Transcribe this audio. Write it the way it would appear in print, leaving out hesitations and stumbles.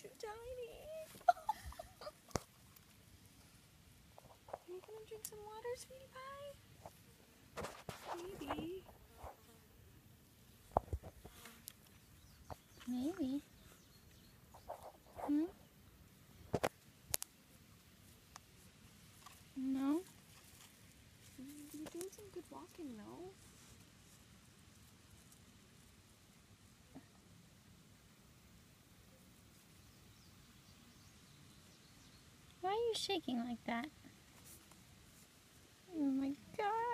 too tiny. Are you gonna drink some water, sweetie pie? Maybe. Maybe. Hmm? No? You're doing some good walking, though. Why are you shaking like that? Oh my God.